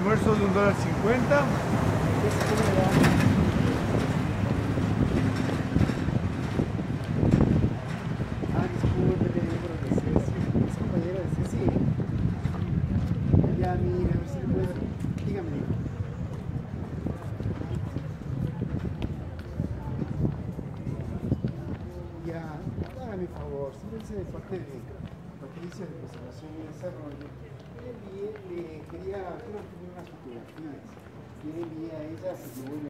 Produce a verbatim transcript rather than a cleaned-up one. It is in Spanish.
almuerzo de un dólar cincuenta. Ah, disculpe, te digo por el Ceci. Es compañero de Ceci. Ya, mira, a ver si le puedo. Dígame, dígame. Ya, hágame favor, siéntese de parte de Patricia de Conservación y Desarrollo. Le envié, le quería, quiero tener unas fotografías. Le envié a ella, se llevó